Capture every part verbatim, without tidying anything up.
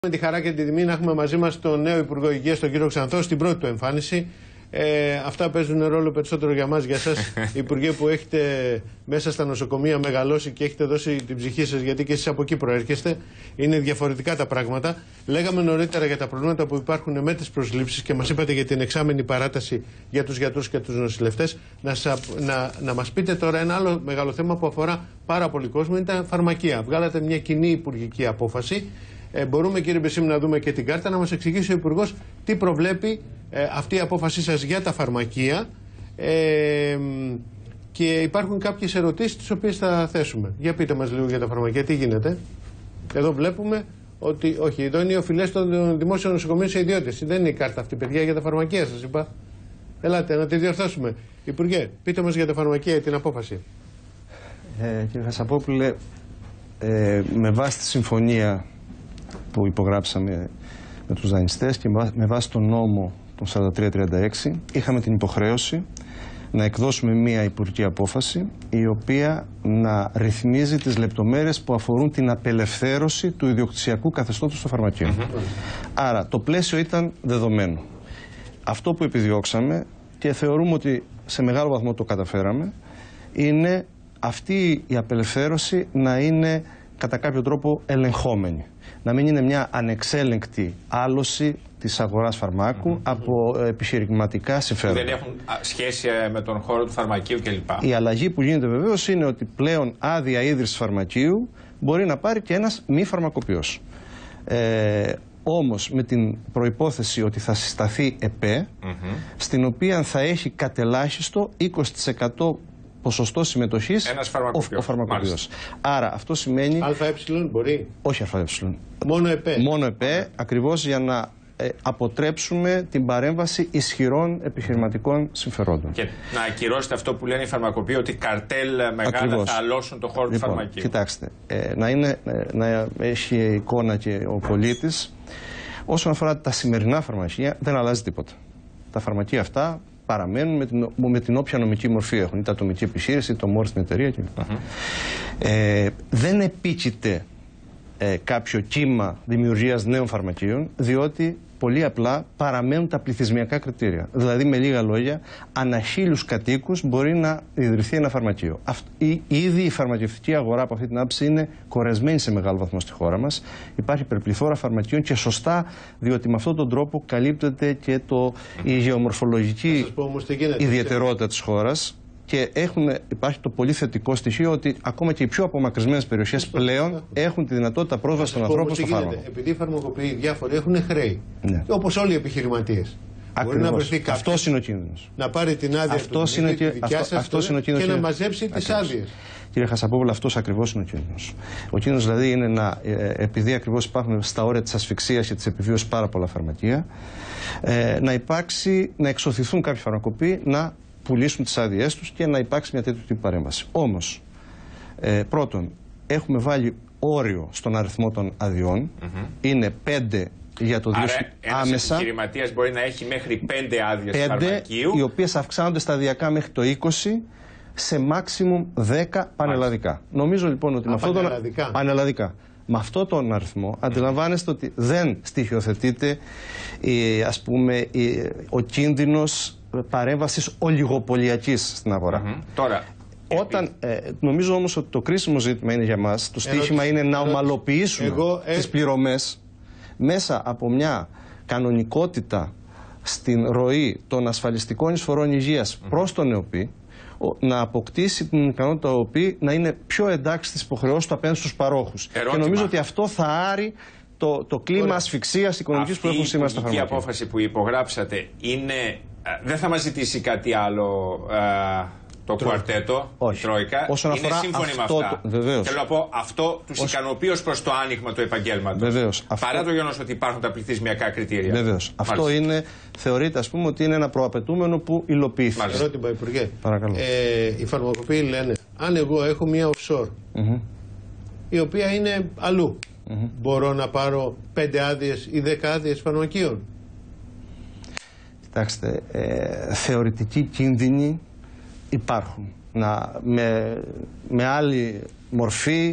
Με τη χαρά και τη τιμή να έχουμε μαζί μας τον νέο Υπουργό Υγείας, τον κύριο Ξανθό, στην πρώτη του εμφάνιση. Ε, αυτά παίζουν ρόλο περισσότερο για μας, για σας, Υπουργέ, που έχετε μέσα στα νοσοκομεία μεγαλώσει και έχετε δώσει την ψυχή σας, γιατί και εσείς από εκεί προέρχεστε. Είναι διαφορετικά τα πράγματα. Λέγαμε νωρίτερα για τα προβλήματα που υπάρχουν με τις προσλήψεις και μας είπατε για την εξάμενη παράταση για τους γιατρούς και τους νοσηλευτές. Να, να, να μας πείτε τώρα ένα άλλο μεγάλο θέμα που αφορά πάρα πολύ κόσμο, είναι τα φαρμακεία. Βγάλατε μια κοινή υπουργική απόφαση. Ε, μπορούμε, κύριε Μπεσίμ, να δούμε και την κάρτα, να μας εξηγήσει ο Υπουργός τι προβλέπει ε, αυτή η απόφασή σας για τα φαρμακεία. Ε, και υπάρχουν κάποιες ερωτήσεις τις οποίες θα θέσουμε. Για πείτε μας λίγο για τα φαρμακεία, τι γίνεται. Εδώ βλέπουμε ότι, όχι, εδώ είναι οι οφειλές των δημόσιων νοσοκομείων σε ιδιώτες. Δεν είναι η κάρτα αυτή, παιδιά, για τα φαρμακεία σας είπα. Ελάτε να τη διορθώσουμε. Υπουργέ, πείτε μας για τα φαρμακεία την απόφαση. Ε, κύριε Χασαπόπουλε, ε, με βάση τη συμφωνία που υπογράψαμε με τους δανειστές και με βάση τον νόμο των σαράντα τρία τριάντα έξι είχαμε την υποχρέωση να εκδώσουμε μία υπουργική απόφαση η οποία να ρυθμίζει τις λεπτομέρειες που αφορούν την απελευθέρωση του ιδιοκτησιακού καθεστώτος στο φαρμακείο. Mm-hmm. Άρα το πλαίσιο ήταν δεδομένο. Αυτό που επιδιώξαμε και θεωρούμε ότι σε μεγάλο βαθμό το καταφέραμε είναι αυτή η απελευθέρωση να είναι κατά κάποιο τρόπο ελεγχόμενη. Να μην είναι μια ανεξέλεγκτη άλωση της αγοράς φαρμάκου mm-hmm. από επιχειρηματικά συμφέροντα. Δεν έχουν σχέση με τον χώρο του φαρμακείου κλπ. Η αλλαγή που γίνεται βεβαίως είναι ότι πλέον άδεια ίδρυσης φαρμακείου μπορεί να πάρει και ένας μη φαρμακοποιός. Ε, όμως με την προϋπόθεση ότι θα συσταθεί ΕΠΕ, mm-hmm. στην οποία θα έχει κατελάχιστο είκοσι τοις εκατό ποσοστό συμμετοχής ένας φαρμακοποιός. Ο φαρμακοποιός. Άρα αυτό σημαίνει. ΑΕ μπορεί. Όχι ΑΕ. Μόνο ΕΠΕ. Μόνο ΕΠΕ, ακριβώς για να ε, αποτρέψουμε την παρέμβαση ισχυρών επιχειρηματικών συμφερόντων. Και να ακυρώσετε αυτό που λένε οι φαρμακοποιοί, ότι καρτέλ μεγάλα ακριβώς θα αλώσουν το χώρο λοιπόν, του φαρμακείου. Κοιτάξτε, ε, να, είναι, ε, να έχει εικόνα και ο πολίτης. Όσον αφορά τα σημερινά φαρμακεία, δεν αλλάζει τίποτα. Τα φαρμακεία αυτά παραμένουν με την, με την όποια νομική μορφή έχουν, είτε ατομική επιχείρηση, είτε μόρφη στην εταιρεία κλπ. Mm-hmm. ε, δεν επίκειται ε, κάποιο κύμα δημιουργίας νέων φαρμακείων, διότι πολύ απλά παραμένουν τα πληθυσμιακά κριτήρια. Δηλαδή, με λίγα λόγια, ανά χίλιους κατοίκους μπορεί να ιδρυθεί ένα φαρμακείο. Αυτ, η, ήδη η φαρμακευτική αγορά από αυτή την άποψη είναι κορεσμένη σε μεγάλο βαθμό στη χώρα μας. Υπάρχει υπερπληθώρα φαρμακείων και σωστά, διότι με αυτόν τον τρόπο καλύπτεται και το, η γεωμορφολογική ιδιαιτερότητα της χώρας. Και έχουν, υπάρχει το πολύ θετικό στοιχείο ότι ακόμα και οι πιο απομακρυσμένες περιοχές πλέον έχουν τη δυνατότητα πρόσβασης των ανθρώπων στο φάρμακο. Επειδή οι φαρμακοποιοί διάφοροι έχουν χρέη, ναι. όπως όλοι οι επιχειρηματίες. Ακριβώς. Αυτός είναι ο κίνδυνος. Να πάρει την άδεια αυτός του, είναι και, δικιά αυτό, σας αυτό είναι και, και να μαζέψει τις άδειες. Κύριε Χασαπόπουλο, αυτός ακριβώς είναι ο κίνδυνος. Ο κίνδυνος δηλαδή είναι να, επειδή ακριβώς υπάρχουν στα όρια της ασφυξίας και της επιβίωσης πάρα πολλά φαρμακεία, να υπάρξει, να εξωθηθούν κάποιοι φαρμακοποιοί να πουλήσουν τις άδειές τους και να υπάρξει μια τέτοιου τύπου παρέμβαση. Όμως, ε, πρώτον, έχουμε βάλει όριο στον αριθμό των αδειών. Mm-hmm. Είναι πέντε για το δύο χιλιάδες είκοσι άμεσα. Ένας επιχειρηματίας μπορεί να έχει μέχρι πέντε άδειες πέντε, φαρμακείου. Οι οποίες αυξάνονται σταδιακά μέχρι το είκοσι σε maximum δέκα πανελλαδικά. Μάλιστα. Νομίζω λοιπόν ότι Α, με αυτόν τον πανελλαδικά. Με αυτόν τον αριθμό mm. αντιλαμβάνεστε ότι δεν στοιχειοθετείται η, ας πούμε, η, ο κίνδυνος παρέμβασης ολιγοπολιακής στην αγορά. Mm-hmm. Τώρα, Όταν, ε, νομίζω όμως ότι το κρίσιμο ζήτημα είναι για μας, το στοίχημα είναι να ομαλοποιήσουμε εγώ, ε... τις πληρωμές μέσα από μια κανονικότητα στην ροή των ασφαλιστικών εισφορών υγείας mm-hmm. προς τον ΕΟΠΗ, να αποκτήσει την ικανότητα ο ΕΟΠΗ να είναι πιο εντάξει στις υποχρεώσεις του απέναντι στους παρόχους. Ερώτημα. Και νομίζω ότι αυτό θα άρει το, το κλίμα ασφυξίας οικονομικής που έχουν σήμερα στα φαρμακεία. Αυτή η απόφαση που υπογράψατε είναι, δεν θα μας ζητήσει κάτι άλλο α, το Τρό. κουαρτέτο, Όχι. η Τρόικα. Όσον είναι σύμφωνοι με αυτά. Το, βεβαίως. Θέλω να πω, αυτό τους Ως... ικανοποιεί ως προς το άνοιγμα του επαγγέλματος. Βεβαίως. Παρά αυτό... το γεγονός ότι υπάρχουν τα πληθυσμιακά κριτήρια. Βεβαίως. Αυτό είναι, θεωρείται, ας πούμε, ότι είναι ένα προαπαιτούμενο που υλοποιήθηκε. Ερώτημα, Υπουργέ. Παρακαλώ. Ε, οι φαρμακοποιοί λένε, αν εγώ έχω μια offshore, mm-hmm. η οποία είναι αλλού, mm-hmm. μπορώ να πάρω πέντε άδειες ή δέκα άδειες φαρμακείων. Κοιτάξτε, ε, θεωρητικοί κίνδυνοι υπάρχουν. Να, με, με άλλη μορφή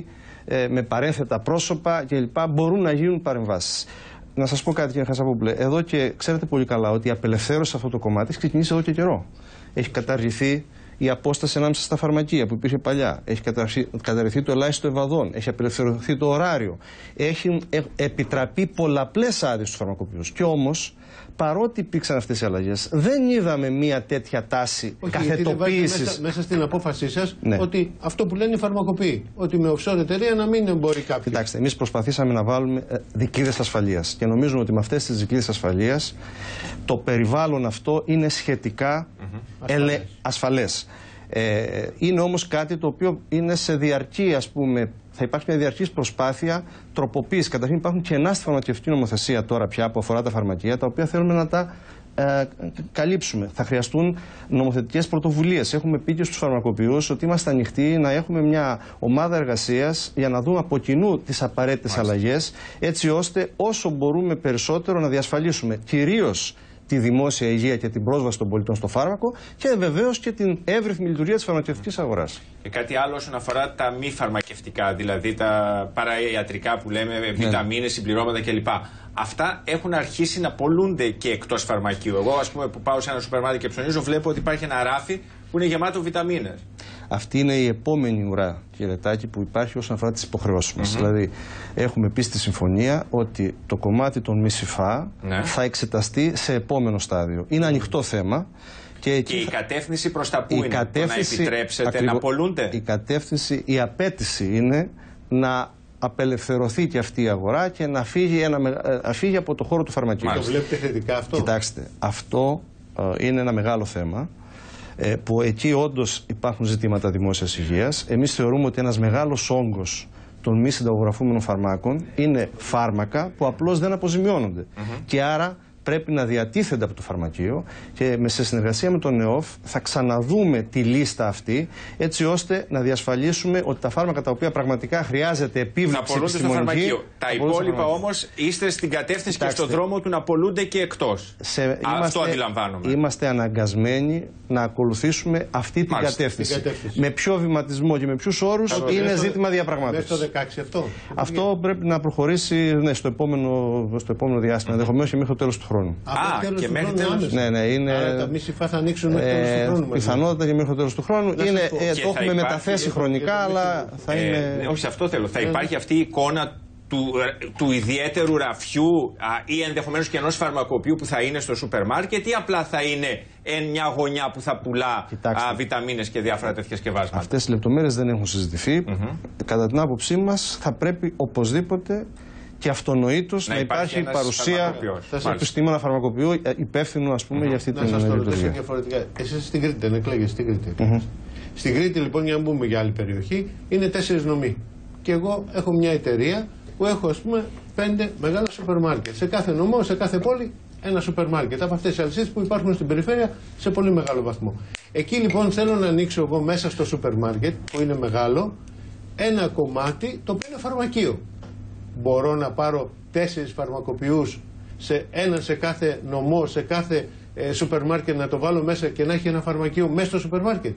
ε, με παρένθετα πρόσωπα κλπ. Μπορούν να γίνουν παρεμβάσεις. Να σας πω κάτι, κύριε Χασαπόπουλε. Εδώ και ξέρετε πολύ καλά ότι η απελευθέρωση σε αυτό το κομμάτι έχει ξεκινήσει εδώ και καιρό. Έχει καταργηθεί η απόσταση ανάμεσα στα φαρμακεία που υπήρχε παλιά. Έχει καταργηθεί το ελάχιστο ευαδών. Έχει απελευθερωθεί το ωράριο. Έχει επιτραπεί πολλαπλές άδειες στους φαρμακοποιούς. Και όμως, παρότι υπήρξαν αυτές οι αλλαγές, δεν είδαμε μια τέτοια τάση καθετοποίησης. Μέσα, μέσα στην απόφασή σας, ναι, ότι αυτό που λένε οι φαρμακοποιοί, ότι με offshore εταιρεία να μην μπορεί κάποιος. Κοιτάξτε, εμείς προσπαθήσαμε να βάλουμε δικλείδες ασφαλείας και νομίζουμε ότι με αυτές τις δικλείδες ασφαλείας το περιβάλλον αυτό είναι σχετικά mm-hmm. ελε... ασφαλές. Ε, είναι όμως κάτι το οποίο είναι σε διαρκή, ας πούμε, θα υπάρχει μια διαρκής προσπάθεια τροποποίηση. Καταρχήν υπάρχουν κενά στη φαρμακευτική νομοθεσία τώρα πια που αφορά τα φαρμακεία, τα οποία θέλουμε να τα ε, καλύψουμε. Θα χρειαστούν νομοθετικές πρωτοβουλίες. Έχουμε πει και στους φαρμακοποιούς ότι είμαστε ανοιχτοί να έχουμε μια ομάδα εργασίας για να δούμε από κοινού τις απαραίτητες αλλαγές, έτσι ώστε όσο μπορούμε περισσότερο να διασφαλίσουμε κυρίως τη δημόσια υγεία και την πρόσβαση των πολιτών στο φάρμακο και βεβαίως και την εύρυθμη λειτουργία της φαρμακευτικής αγοράς. Και κάτι άλλο όσον αφορά τα μη φαρμακευτικά, δηλαδή τα παραϊατρικά που λέμε, ναι, βιταμίνες, συμπληρώματα κλπ. Αυτά έχουν αρχίσει να πολλούνται και εκτός φαρμακείου. Εγώ, ας πούμε, που πάω σε ένα σούπερ μάρκετ και ψωνίζω, βλέπω ότι υπάρχει ένα ράφι που είναι γεμάτο βιταμίνες. Αυτή είναι η επόμενη ουρά, κύριε Τάκη, που υπάρχει όσον αφορά τις υποχρεώσεις μας. Mm-hmm. Δηλαδή, έχουμε πει στη συμφωνία ότι το κομμάτι των μη ΣΥΦΑ, ναι, θα εξεταστεί σε επόμενο στάδιο. Είναι ανοιχτό θέμα. Και, εκεί και η κατεύθυνση προς τα πού η είναι, κατεύθυνση, το να επιτρέψετε ακριβώς, να πολλούνται. Η κατεύθυνση, η απέτηση είναι να απελευθερωθεί και αυτή η αγορά και να φύγει, ένα, να φύγει από το χώρο του φαρμακείου. Το βλέπετε θετικά αυτό? Κοιτάξτε, αυτό ε, είναι ένα μεγάλο θέμα, ε, που εκεί όντως υπάρχουν ζητήματα δημόσιας υγείας. Εμείς θεωρούμε ότι ένας μεγάλος όγκος των μη συνταγογραφούμενων φαρμάκων είναι φάρμακα που απλώς δεν αποζημιώνονται. Mm-hmm. Και άρα πρέπει να διατίθενται από το φαρμακείο και σε συνεργασία με τον ΕΟΦ θα ξαναδούμε τη λίστα αυτή, έτσι ώστε να διασφαλίσουμε ότι τα φάρμακα τα οποία πραγματικά χρειάζεται επίβλεψη επιστημονική... Τα υπόλοιπα όμως είστε στην κατεύθυνση, κοιτάξτε, και στον δρόμο του να πολλούνται και εκτός. Σε... Αυτό είμαστε... αντιλαμβάνομαι. Είμαστε αναγκασμένοι να ακολουθήσουμε αυτή την κατεύθυνση. κατεύθυνση. Με ποιο βηματισμό και με ποιους όρους είναι μέσα ζήτημα διαπραγμάτευσης. Μέσα στο δεκαέξι αυτό. Αυτό πρέπει να προχωρήσει, ναι, στο, επόμενο, στο επόμενο διάστημα, ενδεχομένως και μέχρι το τέλος του χρόνου. Α, και μέχρι το τέλος. Ναι, ναι, είναι... Άρα τα μη ΣΥΦΑ θα ανοίξουν μέχρι το τέλος του χρόνου. Πιθανότατα και μέχρι το τέλος του χρόνου. Είναι, ε, το έχουμε μεταθέσει χρονικά, αλλά θα ε, είναι... Όχι, σε αυτό θέλω. Θα υπάρχει αυτή η εικόνα του, του ιδιαίτερου ραφιού α, ή ενδεχομένως και ενός φαρμακοποιού που θα είναι στο σούπερ μάρκετ, ή απλά θα είναι μια γωνιά που θα πουλά α, βιταμίνες και διάφορα τέτοια σκευάσματα? Αυτές οι λεπτομέρειες δεν έχουν συζητηθεί. Mm-hmm. Κατά την άποψή μας θα πρέπει οπωσδήποτε και αυτονοήτως να, να υπάρχει παρουσία σε επιστήμονα φαρμακοποιού υπεύθυνου, ας πούμε, mm-hmm. για αυτή την λειτουργία. Να σας το ρωτήσω διαφορετικά. Εσείς στην Κρήτη δεν εκλέγεστε? Στην Κρήτη. Mm-hmm. Στην Κρήτη, λοιπόν, για να μπούμε για άλλη περιοχή, είναι τέσσερις νομοί. Και εγώ έχω μια εταιρεία που έχω, ας πούμε, πέντε μεγάλα σούπερ μάρκετ. Σε κάθε νομό, σε κάθε πόλη, ένα σούπερ μάρκετ. Από αυτές τις αλυσίδες που υπάρχουν στην περιφέρεια σε πολύ μεγάλο βαθμό. Εκεί, λοιπόν, θέλω να ανοίξω εγώ μέσα στο σούπερ μάρκετ, που είναι μεγάλο, ένα κομμάτι το οποίο είναι φαρμακείο. Μπορώ να πάρω τέσσερις φαρμακοποιούς, σε έναν σε κάθε νομό, σε κάθε ε, σούπερ μάρκετ, να το βάλω μέσα και να έχει ένα φαρμακείο μέσα στο σούπερ μάρκετ?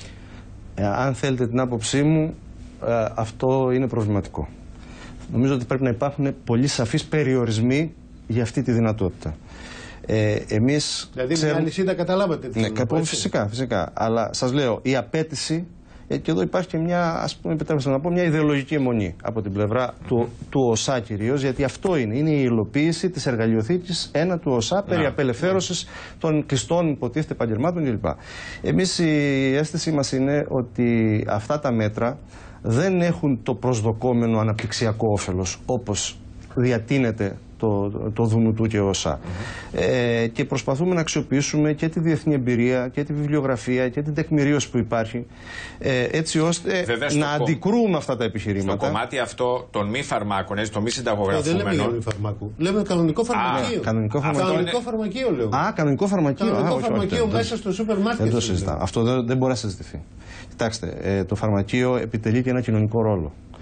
Ε, αν θέλετε την άποψή μου, ε, αυτό είναι προβληματικό. Νομίζω ότι πρέπει να υπάρχουν πολύ σαφείς περιορισμοί για αυτή τη δυνατότητα. Ε, εμείς δηλαδή ξέρουμε... μια αλυσίδα, καταλάβατε τι? Ναι, πω, φυσικά, φυσικά. Αλλά σας λέω, η απέτηση, ε, και εδώ υπάρχει και μια, ας πούμε, επιτρέψτε να πω, μια ιδεολογική αιμονή από την πλευρά mm-hmm. του, του ΟΣΑ κυρίως, γιατί αυτό είναι, είναι η υλοποίηση της εργαλειοθήκης ένα του ΟΣΑ περί yeah. απελευθέρωσης yeah. των κλειστών υποτίθεται επαγγελμάτων κλπ. Εμείς η αίσθησή μας είναι ότι αυτά τα μέτρα δεν έχουν το προσδοκόμενο αναπτυξιακό όφελος όπως διατείνεται το, το Δουνουτού και ΟΣΑ. Mm-hmm. Ε, και προσπαθούμε να αξιοποιήσουμε και τη διεθνή εμπειρία και τη βιβλιογραφία και την τεκμηρίωση που υπάρχει, ε, έτσι ώστε Βέβαια, να αντικρούμε αυτά τα επιχειρήματα. Στο κομμάτι αυτό των μη φαρμάκων, το μη συνταγογραφούμενο. Δεν λέμε μη φαρμάκου. Λέμε κανονικό φαρμακείο. Α, κανονικό φαρμακείο. Κανονικό φαρμακείο λέω. Α, κανονικό φαρμακείο. Κανονικό Α, όχι, φαρμακείο όχι, μέσα στο σούπερ μάρκετ. Δεν το συζητάω. Αυτό δεν, δεν μπορεί να συζητηθεί. Κοιτάξτε, ε, το φαρμακείο επιτελεί και ένα κοινωνικό ρόλο.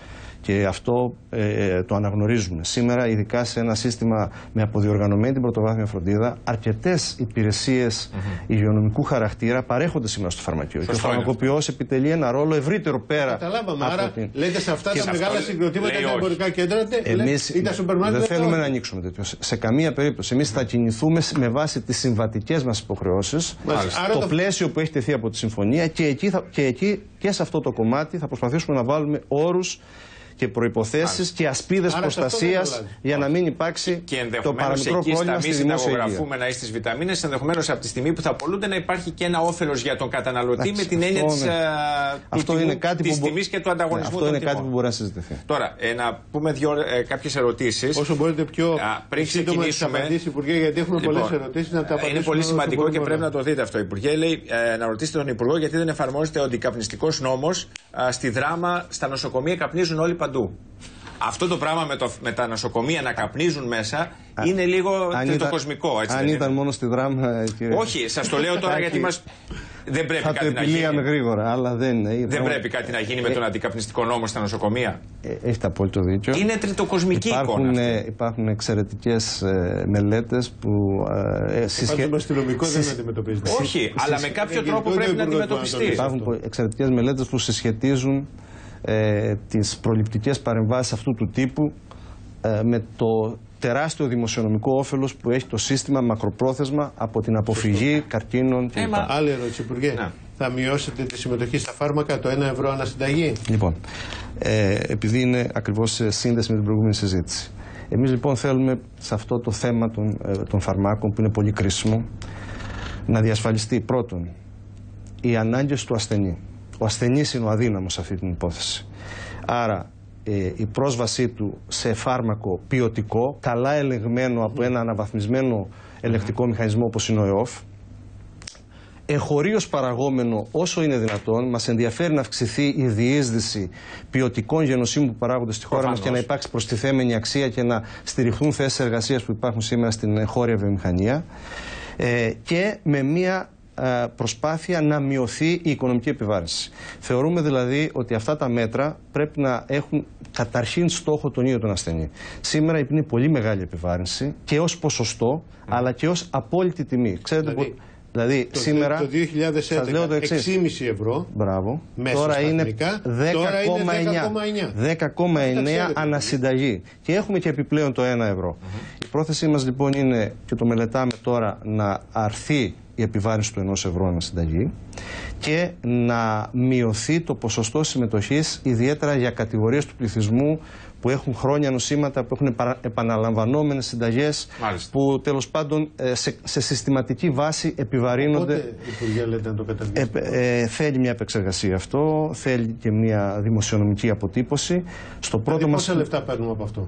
Και αυτό ε, το αναγνωρίζουμε. Σήμερα, ειδικά σε ένα σύστημα με αποδιοργανωμένη την πρωτοβάθμια φροντίδα, αρκετές υπηρεσίες mm-hmm. υγειονομικού χαρακτήρα παρέχονται σήμερα στο φαρμακείο. Σωστό, και ο φαρμακοποιός επιτελεί ένα ρόλο ευρύτερο πέρα. Καταλάβαμε. Από άρα, την... λέτε σε αυτά τα μεγάλα συγκροτήματα, τα εμπορικά κέντρα, εμείς ή τα σούπερ μάρκετ. Δεν θέλουμε να ανοίξουμε τέτοιο. Σε καμία περίπτωση. Εμείς θα κινηθούμε με βάση τις συμβατικές μας υποχρεώσεις, το, το πλαίσιο που έχει τεθεί από τη συμφωνία και εκεί, θα, και εκεί και σε αυτό το κομμάτι θα προσπαθήσουμε να βάλουμε όρους και προϋποθέσεις και ασπίδες προστασίας για να μην υπάρξει και το παραμικρό πρόβλημα στη δημόσια υγεία. Συνταγογραφούμενα ή στις βιταμίνες, ενδεχομένως από τη στιγμή που θα πολλούνται να υπάρχει και ένα όφελος για τον καταναλωτή. Άξι, με την έννοια της, αυτό είναι κάτι της που τιμής και του ανταγωνισμού. Αυτό είναι τιμών. κάτι που μπορεί να συζητηθεί. Τώρα, ε, να πούμε δύο, ε, κάποιες ερωτήσεις. Όσο μπορείτε πιο Α, πριν ξεκινήσουμε. Απαντήσει, Υπουργέ, γιατί έχουμε λοιπόν, πολλές ερωτήσεις να τα απαντήσουμε. Είναι πολύ σημαντικό και πρέπει να το δείτε αυτό. Υπουργέ, λέει, ε, να ρωτήσετε τον Υπουργό γιατί δεν εφαρμόζεται ο αντικαπνιστικός νόμος στη Δράμα, στα νοσοκομεία καπνίζουν όλοι παντού. Αυτό το πράγμα με, το, με τα νοσοκομεία να καπνίζουν μέσα Α, είναι λίγο τριτοκοσμικό. Έτσι, αν ήταν μόνο στη Δράμα, κύριε. Όχι, σας το λέω τώρα γιατί μας. Δεν πρέπει θα κάτι το να γίνει. γρήγορα, αλλά δεν είναι. Δεν πράγμα... πρέπει κάτι να γίνει με τον αντικαπνιστικό νόμο στα νοσοκομεία. Ε, έχετε απόλυτο δίκιο. Είναι τριτοκοσμική υπάρχουν, εικόνα. Ε, υπάρχουν εξαιρετικές ε, μελέτες που. Ε, συσχε... Πάντως αστυνομικό δεν αντιμετωπίζεται. Όχι, αλλά με κάποιο τρόπο πρέπει να αντιμετωπιστεί. Υπάρχουν εξαιρετικές μελέτες που συσχετίζουν ε, τις προληπτικές παρεμβάσεις αυτού του τύπου ε, με το τεράστιο δημοσιονομικό όφελος που έχει το σύστημα μακροπρόθεσμα από την αποφυγή καρκίνων κλπ. Ε, άλλη ερώτηση, Υπουργέ. Να. Θα μειώσετε τη συμμετοχή στα φάρμακα το ένα ευρώ ανασυνταγή? Λοιπόν, ε, επειδή είναι ακριβώς σε σύνδεση με την προηγούμενη συζήτηση. Εμείς λοιπόν θέλουμε σε αυτό το θέμα των, ε, των φαρμάκων που είναι πολύ κρίσιμο να διασφαλιστεί πρώτον οι ανάγκες του ασθενή. Ο ασθενής είναι ο αδύναμος σε αυτή την υπόθεση. Άρα ε, η πρόσβασή του σε φάρμακο ποιοτικό, καλά ελεγμένο από ένα αναβαθμισμένο ελεγκτικό μηχανισμό όπως είναι ο ΕΟΦ, εχωρίως παραγόμενο όσο είναι δυνατόν. Μας ενδιαφέρει να αυξηθεί η διείσδυση ποιοτικών γενοσύμων που παράγονται στη χώρα μας και να υπάρξει προστιθέμενη αξία και να στηριχθούν θέσεις εργασίας που υπάρχουν σήμερα στην εγχώρια βιομηχανία, ε, και με μια προσπάθεια να μειωθεί η οικονομική επιβάρυνση. Θεωρούμε δηλαδή ότι αυτά τα μέτρα πρέπει να έχουν καταρχήν στόχο τον ίδιο τον ασθενή. Σήμερα είναι πολύ μεγάλη επιβάρυνση και ως ποσοστό mm. αλλά και ως απόλυτη τιμή. Ξέρετε δηλαδή, που, δηλαδή το, σήμερα το δύο χιλιάδες έντεκα έξι κόμμα πέντε ευρώ. Μπράβο. Τώρα είναι δέκα κόμμα εννιά. δέκα κόμμα εννιά ανασυνταγή. Και έχουμε και επιπλέον το ένα ευρώ. Mm-hmm. Η πρόθεσή μας λοιπόν είναι, και το μελετάμε τώρα, να αρθεί η επιβάρυνση του ενός ευρώ ανασυνταγή και να μειωθεί το ποσοστό συμμετοχής, ιδιαίτερα για κατηγορίες του πληθυσμού που έχουν χρόνια νοσήματα, που έχουν επαναλαμβανόμενες συνταγές, μάλιστα, που τέλος πάντων σε, σε συστηματική βάση επιβαρύνονται. Πότε, Υπουργέ, λέτε να το καταργήσετε? Ε, ε, θέλει μια επεξεργασία αυτό, θέλει και μια δημοσιονομική αποτύπωση. Στο πρώτο δηλαδή, μας... πόσα λεφτά παίρνουμε από αυτό?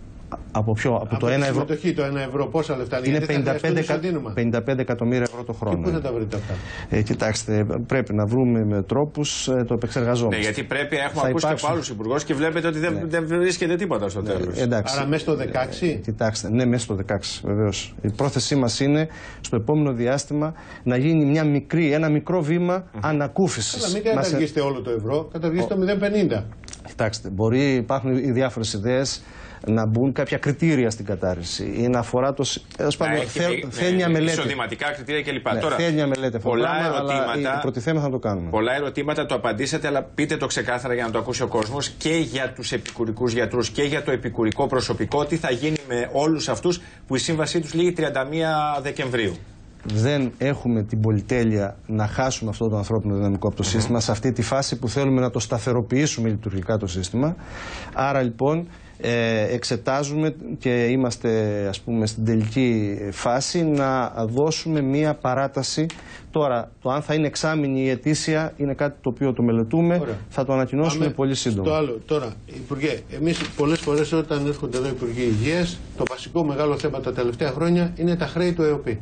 Από ποιο, από, από το ένα ευρώ. Συμμετοχή, το ένα ευρώ, πόσα λεφτά είναι? Είναι πενήντα πέντε εκατομμύρια ευρώ το χρόνο. Και πού θα τα βρείτε αυτά? Ε, κοιτάξτε, πρέπει να βρούμε με τρόπους, ε, το επεξεργαζόμαστε. Ναι, γιατί πρέπει, έχουμε θα ακούσει υπάρξουν... και από άλλους υπουργούς και βλέπετε ότι δεν, ναι, δεν βρίσκεται τίποτα στο τέλος. Ε, Άρα μέσα στο δεκαέξι? Ε, κοιτάξτε, ναι, μέσα στο δεκαέξι βεβαίως. Η πρόθεσή μας είναι στο επόμενο διάστημα να γίνει μια μικρή, ένα μικρό βήμα mm-hmm. ανακούφισης. Αλλά μην καταργήσετε όλο το ευρώ, καταργήστε το μηδέν κόμμα πενήντα. Κοιτάξτε, μπορεί, υπάρχουν οι διάφορες ιδέες να μπουν κάποια κριτήρια στην κατάρρευση ή να αφορά το. Πάντων, έχει, θέλ, ναι, θέλει μια μελέτη. Εισοδηματικά κριτήρια κλπ. Ναι, Τώρα, θέλει μια μελέτη αυτό πολλά πράγμα, ερωτήματα. Αλλά προτιθέμεθα να το κάνουμε. Πολλά ερωτήματα το απαντήσατε, αλλά πείτε το ξεκάθαρα για να το ακούσει ο κόσμος, και για τους επικουρικούς γιατρούς και για το επικουρικό προσωπικό. Τι θα γίνει με όλους αυτούς που η σύμβασή τους λήγει τριάντα μία Δεκεμβρίου? Δεν έχουμε την πολυτέλεια να χάσουμε αυτό το ανθρώπινο δυναμικό από το mm-hmm. σύστημα σε αυτή τη φάση που θέλουμε να το σταθεροποιήσουμε λειτουργικά το σύστημα. Άρα λοιπόν ε, εξετάζουμε και είμαστε, ας πούμε, στην τελική φάση να δώσουμε μία παράταση. Τώρα, το αν θα είναι εξάμηνη ή ετήσια είναι κάτι το οποίο το μελετούμε. Ωραία. Θα το ανακοινώσουμε Πάμε πολύ σύντομα. Το άλλο. Τώρα, Υπουργέ, εμείς πολλές φορές όταν έρχονται εδώ οι Υπουργοί Υγείας, το βασικό μεγάλο θέμα τα τελευταία χρόνια είναι τα χρέη του ΕΟΠΗ.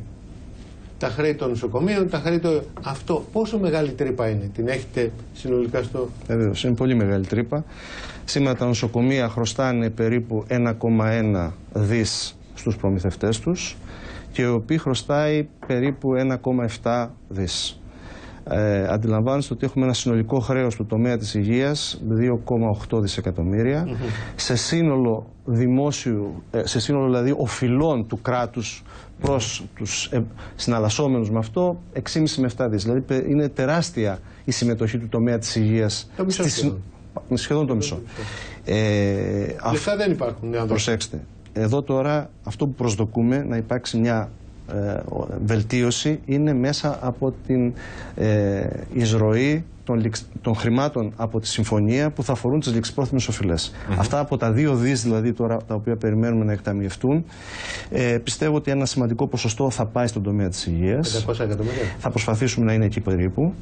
Τα χρέη των νοσοκομείων, τα χρέη του... Αυτό πόσο μεγάλη τρύπα είναι? Την έχετε συνολικά στο... Βεβαίως, είναι πολύ μεγάλη τρύπα. Σήμερα τα νοσοκομεία χρωστάνε περίπου ένα κόμμα ένα δις στους προμηθευτές τους και ο οποίος χρωστάει περίπου ένα κόμμα επτά δις. Ε, αντιλαμβάνεστε ότι έχουμε ένα συνολικό χρέος του τομέα της υγείας δύο κόμμα οκτώ δισεκατομμύρια, mm-hmm. σε σύνολο δημόσιου, σε σύνολο δηλαδή οφειλών του κράτους προς τους ε, συναλλασσόμενους με αυτό έξι κόμμα πέντε με επτά δις. Δηλαδή είναι τεράστια η συμμετοχή του τομέα της υγείας. Το μισό στη, σχεδόν. Σχεδόν το μισό. Ε, Λεφτά δεν υπάρχουν. Ναι, προσέξτε. Εδώ τώρα αυτό που προσδοκούμε να υπάρξει μια ε, βελτίωση είναι μέσα από την ε, εισρωή των, των χρημάτων από τη συμφωνία που θα αφορούν τις ληξιπρόθεσμες οφειλές. Mm-hmm. Αυτά από τα δύο δις δηλαδή τώρα τα οποία περιμένουμε να εκταμιευτούν, ε, πιστεύω ότι ένα σημαντικό ποσοστό θα πάει στον τομέα της υγείας. πεντακόσια εκατομμύρια. Θα προσπαθήσουμε να είναι εκεί περίπου.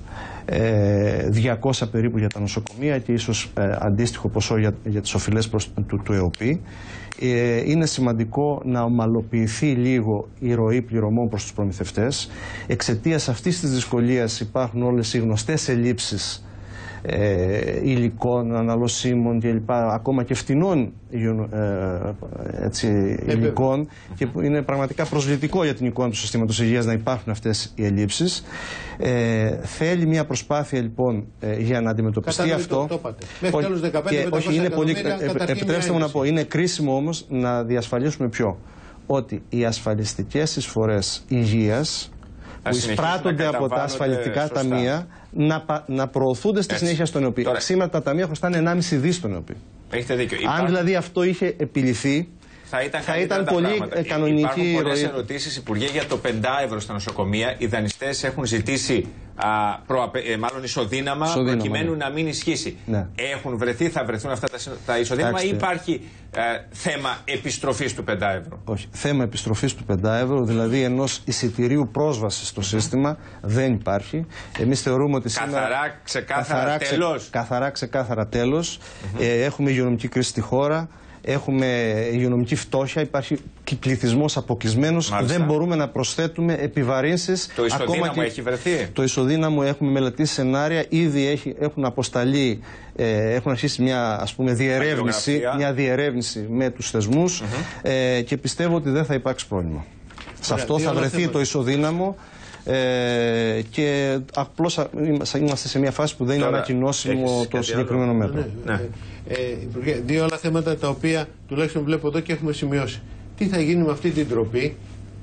Ε, διακόσια περίπου για τα νοσοκομεία και ίσως ε, αντίστοιχο ποσό για, για τις οφειλές προς, του, του ΕΟΠΗ. Ε, είναι σημαντικό να ομαλοποιηθεί λίγο η ροή πληρωμών προς τους προμηθευτές. Εξαιτίας αυτής της δυσκολίας υπάρχουν όλες οι γνωστές ελλείψεις ε, υλικών, αναλωσίμων κλπ. Ακόμα και φτηνών ε, έτσι, υλικών, και που είναι πραγματικά προσβλητικό για την εικόνα του συστήματος υγείας να υπάρχουν αυτές οι ελλείψεις. Ε, θέλει μια προσπάθεια λοιπόν ε, για να αντιμετωπιστεί Κατά αυτό. Το, το Μέχρι τέλος δεκαπέντε, όχι, είναι πολύ, ε, επιτρέψτε μου να πω, είναι κρίσιμο όμως να διασφαλίσουμε ποιο. Ότι οι ασφαλιστικές εισφορές υγείας που εισπράττονται από τα ασφαλιστικά σωστά. ταμεία να, να προωθούνται στη Έτσι. συνέχεια στον ΕΟΠΗ. Τώρα, σήμερα τα ταμεία χρωστάνε ενάμιση δις στον ΕΟΠΗ. Έχετε δίκιο. Αν Υπάρχει... δηλαδή αυτό είχε επιληθεί, θα ήταν, θα ήταν πολύ πράγματα. κανονική Υπάρχουν πολλές ροή. ερωτήσεις, Υπουργέ, για το πεντάευρο στα νοσοκομεία. Οι δανειστές έχουν ζητήσει α, προ, ε, μάλλον ισοδύναμα, ισοδύναμα προκειμένου ναι. να μην ισχύσει. Ναι. Έχουν βρεθεί, θα βρεθούν αυτά τα, τα ισοδύναμα ή υπάρχει ε, θέμα επιστροφής του πεντάευρου? Όχι. Θέμα επιστροφής του πεντάευρου, δηλαδή ενός εισιτηρίου πρόσβασης στο mm-hmm. σύστημα, δεν υπάρχει. Εμείς θεωρούμε ότι καθαρά, σήμερα. Ξεκάθαρα, καθαρά, τέλος. Ξε, καθαρά, ξεκάθαρα τέλος. Mm-hmm. Ε, έχουμε υγειονομική κρίση στη χώρα. Έχουμε υγειονομική φτώχεια, υπάρχει πληθυσμός αποκλεισμένος. Δεν μπορούμε να προσθέτουμε επιβαρύνσεις. Το ισοδύναμο και... έχει βρεθεί. Το ισοδύναμο έχουμε μελετήσει σενάρια. Ήδη έχει, έχουν αποσταλεί, ε, έχουν αρχίσει μια, ας πούμε, διερεύνηση, μια διερεύνηση με τους θεσμούς mm-hmm. ε, και πιστεύω ότι δεν θα υπάρξει πρόβλημα. Σε αυτό θα βρεθεί το ισοδύναμο. Ε, και απλώς είμαστε σε μια φάση που δεν είναι ανακοινώσιμο το συγκεκριμένο μέτρο. Ναι, ναι. Ναι. Ε, Υπουργέ, δύο άλλα θέματα τα οποία τουλάχιστον βλέπω εδώ και έχουμε σημειώσει. Τι θα γίνει με αυτή την τροπή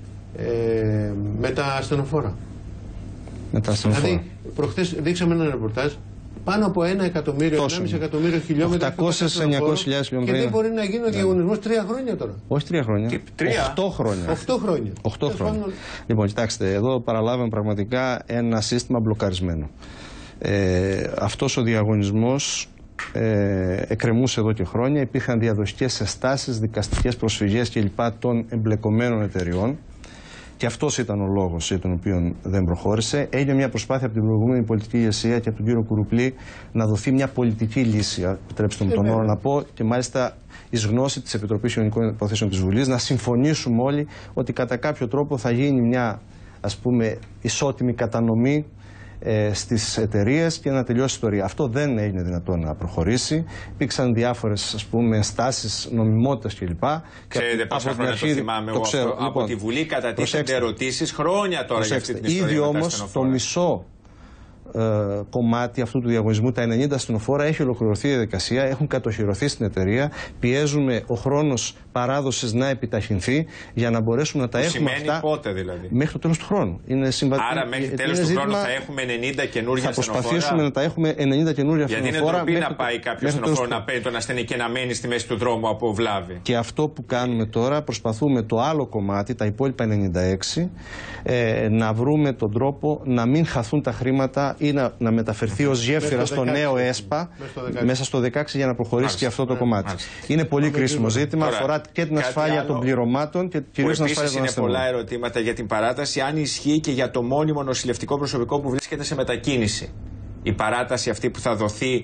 ε, με τα ασθενοφόρα? Με τα ασθενοφόρα. Δηλαδή, προχθές δείξαμε ένα ρεπορτάζ. Πάνω από ένα εκατομμύριο, ενάμιση εκατομμύριο χιλιόμετρα. οκτακόσιες με εννιακόσιες χιλιάδες χιλιόμετρα. Και δεν μπορεί να γίνει ο διαγωνισμός τρία χρόνια τώρα. Όχι τρία χρόνια. Τι, τρία. Οχτώ χρόνια. Οχτώ χρόνια. Οχτώ χρόνια. Λοιπόν, κοιτάξτε, εδώ παραλάβαμε πραγματικά ένα σύστημα μπλοκαρισμένο. Ε, αυτός ο διαγωνισμός ε, εκκρεμούσε εδώ και χρόνια. Υπήρχαν διαδοχικές εστάσεις, δικαστικές προσφυγές κλπ. Των εμπλεκομένων εταιριών. Και αυτός ήταν ο λόγος για τον οποίο δεν προχώρησε. Έγινε μια προσπάθεια από την προηγούμενη πολιτική ηγεσία και από τον κύριο Κουρουπλή να δοθεί μια πολιτική λύση, επιτρέψτε μου τον όρο να πω, και μάλιστα εις γνώση της Επιτροπής Κοινωνικών Υποθέσεων της Βουλής, να συμφωνήσουμε όλοι ότι κατά κάποιο τρόπο θα γίνει μια, ας πούμε, ισότιμη κατανομή ε, στις εταιρείες και να τελειώσει η ιστορία. Αυτό δεν έγινε δυνατό να προχωρήσει. Υπήρξαν διάφορες, ας πούμε, στάσεις νομιμότητας κλπ. Ξέρετε πόσα χρόνια αρχή... το θυμάμαι εγώ αυτό. Λοιπόν, από τη Βουλή κατατίθενται ερωτήσεις χρόνια τώρα για αυτή την ιστορία. Ήδη όμως το μισό ε, κομμάτι αυτού του διαγωνισμού, τα ενενήντα ασθενοφόρα, έχει ολοκληρωθεί η διαδικασία, έχουν κατοχυρωθεί στην εταιρεία. Πιέζουμε ο χρόνος παράδοσης να επιταχυνθεί για να μπορέσουμε να τα που έχουμε σημαίνει αυτά. Πότε δηλαδή? Μέχρι το τέλος του χρόνου. Είναι συμβα... Άρα μέχρι τέλος του ζήτημα... χρόνου θα έχουμε ενενήντα καινούργια ασθενοφόρα. Θα προσπαθήσουμε να τα έχουμε ενενήντα καινούργια ασθενοφόρα. Γιατί είναι ντροπή να πάει κάποιο ασθενοφόρο να παίρνει τον ασθενή και να μένει στη μέση του δρόμου από βλάβη. Και αυτό που κάνουμε τώρα, προσπαθούμε το άλλο κομμάτι, τα υπόλοιπα ενενήντα έξι, ε, να βρούμε τον τρόπο να μην χαθούν τα χρήματα ή να, να μεταφερθεί ως γέφυρα στο νέο ΕΣΠΑ μέσα στο δεκαέξι για να προχωρήσει και αυτό το κομμάτι. Είναι πολύ κρίσιμο ζήτημα, αφορά και την ασφάλεια των πληρωμάτων και κυρίως την ασφάλεια των ασθενών. Είναι πολλά ερωτήματα για την παράταση, αν ισχύει και για το μόνιμο νοσηλευτικό προσωπικό που βρίσκεται σε μετακίνηση. Η παράταση αυτή που θα δοθεί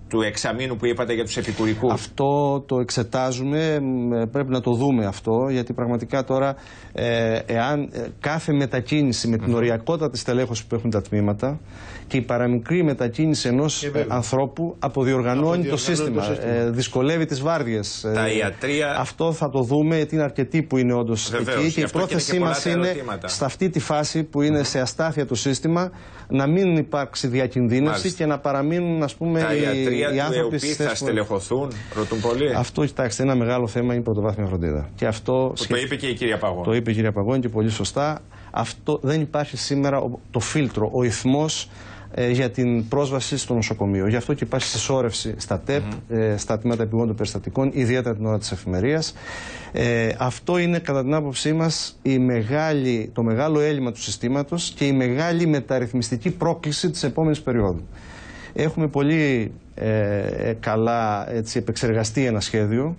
του εξαμήνου που είπατε για τους επικουρικούς? Αυτό το εξετάζουμε, πρέπει να το δούμε αυτό, γιατί πραγματικά τώρα ε, εάν κάθε μετακίνηση με την mm-hmm. οριακότητα της τελέχωσης που έχουν τα τμήματα και η παραμικρή μετακίνηση ενός ε, ανθρώπου αποδιοργανώνει το σύστημα, το σύστημα. Ε, δυσκολεύει τις βάρδιες. Τα ιατρία... Αυτό θα το δούμε, γιατί είναι αρκετοί που είναι όντως εκεί και η πρόθεσή μας είναι σε αυτή τη φάση που είναι mm-hmm. σε αστάθεια το σύστημα να μην υπάρξει διακινδύνευση. Μάλιστα. Και να παραμείνουν, ας πούμε, τα οι, ιατρία οι άνθρωποι στις θέσεις. Θα στελεχωθούν, ρωτούν πολλοί. Αυτό, κοιτάξτε, ένα μεγάλο θέμα είναι η πρωτοβάθμια φροντίδα. Και αυτό σχε... Το είπε και η κυρία Παγώνη. Το είπε η κυρία Παγώνη και πολύ σωστά. Αυτό δεν υπάρχει σήμερα το φίλτρο, ο ηθμός ε, για την πρόσβαση στο νοσοκομείο. Γι' αυτό και υπάρχει συσσόρευση στα ΤΕΠ, mm-hmm. ε, στα τμήματα επιγόντων περιστατικών, ιδιαίτερα την ώρα της εφημερίας. Ε, αυτό είναι, κατά την άποψή μας, η μεγάλη, το μεγάλο έλλειμμα του συστήματος και η μεγάλη μεταρρυθμιστική πρόκληση της επόμενης περίοδου. Έχουμε πολύ ε, καλά έτσι, επεξεργαστεί ένα σχέδιο.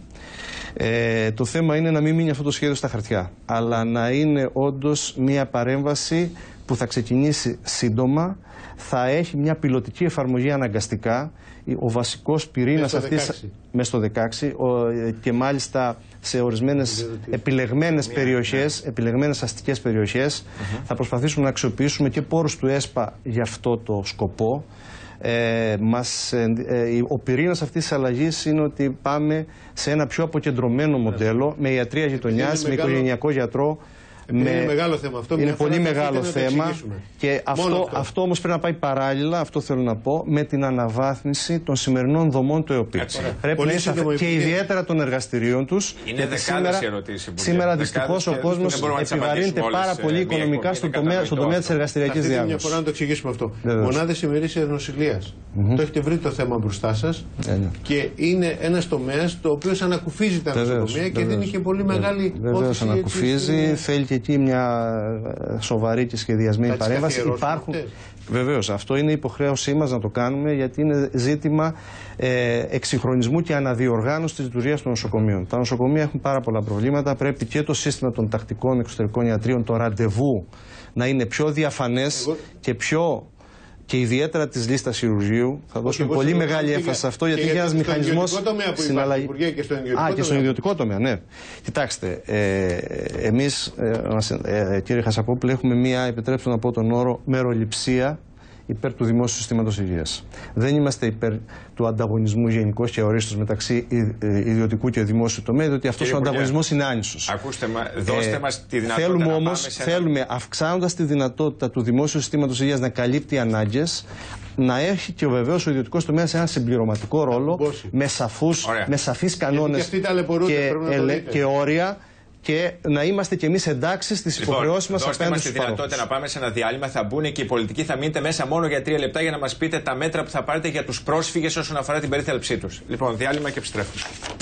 Ε, το θέμα είναι να μην μείνει αυτό το σχέδιο στα χαρτιά, αλλά να είναι όντως μια παρέμβαση που θα ξεκινήσει σύντομα, θα έχει μια πιλωτική εφαρμογή αναγκαστικά. Ο βασικός πυρήνας αυτής μέσα στο δεκαέξι ο, και μάλιστα σε ορισμένες επιλεγμένες περιοχές, επιλεγμένες αστικές περιοχές, mm-hmm. θα προσπαθήσουμε να αξιοποιήσουμε και πόρους του ΕΣΠΑ για αυτό το σκοπό. Ε, μας, ε, ε, ο πυρήνας αυτής της αλλαγής είναι ότι πάμε σε ένα πιο αποκεντρωμένο μοντέλο με ιατρία γειτονιάς, με μεγάλο... οικογενειακό γιατρό. Με... Είναι μεγάλο θέμα αυτό. Είναι πολύ μεγάλο θέμα. Και αυτό, αυτό. αυτό όμως πρέπει να πάει παράλληλα, αυτό θέλω να πω, με την αναβάθμιση των σημερινών δομών του ΕΟΠΗ. Πρέπει να είσαι και ιδιαίτερα των εργαστηρίων τους. Είναι δεκάδες ερωτήσεις. Σήμερα δυστυχώς ο κόσμος επιβαρύνεται πάρα πολύ οικονομικά στον τομέα, στον τομέα της εργαστηριακής διάγνωσης. Μια φορά να το εξηγήσουμε αυτό. Μονάδες ημερήσιας νοσηλείας. Το έχετε βρει το θέμα μπροστά σας και είναι ένας τομέας το οποίο ανακουφίζει τα νοσοκομεία και δεν είχε πολύ μεγάλη όθηση. Ανακουφίζει, θέλει και εκεί μια σοβαρή και σχεδιασμένη παρέμβαση. Υπάρχουν. Βεβαίως, αυτό είναι υποχρέωσή μας να το κάνουμε, γιατί είναι ζήτημα ε, εξυγχρονισμού και αναδιοργάνωσης της λειτουργίας των νοσοκομείων. Τα νοσοκομεία έχουν πάρα πολλά προβλήματα. Πρέπει και το σύστημα των τακτικών εξωτερικών ιατρίων, το ραντεβού, να είναι πιο διαφανές Εγώ... και πιο. Και ιδιαίτερα της λίστας χειρουργείου. Θα δώσουμε πολύ μεγάλη έμφαση σε αυτό, γιατί είναι ένα μηχανισμό συναλλαγή. Και στον ιδιωτικό Α, και στον ιδιωτικό τομέα, ναι. Κοιτάξτε, ε, εμείς, ε, ε, κύριε Χασαπόπουλε, έχουμε μία, επιτρέψτε να πω τον όρο, μεροληψία υπέρ του δημόσιου συστήματος υγείας. Δεν είμαστε υπέρ του ανταγωνισμού γενικώς και ορίστως μεταξύ ιδιωτικού και δημόσιου τομέα, διότι αυτός ο ανταγωνισμός είναι άνισος. Ακούστε, δώστε ε, μας τη δυνατότητα. Θέλουμε να όμως, πάμε σε θέλουμε, αυξάνοντας τη δυνατότητα του δημόσιου συστήματος υγείας να καλύπτει ανάγκες, να έχει και βεβαίως ο ιδιωτικός τομέας ένα συμπληρωματικό ρόλο με, σαφούς, με σαφείς κανόνες και, και, και όρια. Και να είμαστε κι εμείς εντάξει στις λοιπόν, υποχρεώσεις μας απέναντι στους παρόχους. Δώστε μας τη δυνατότητα να πάμε σε ένα διάλειμμα, θα μπουν και οι πολιτικοί, θα μείνετε μέσα μόνο για τρία λεπτά για να μας πείτε τα μέτρα που θα πάρετε για τους πρόσφυγες όσον αφορά την περίθαλψή τους. Λοιπόν, διάλειμμα και επιστρέφουμε.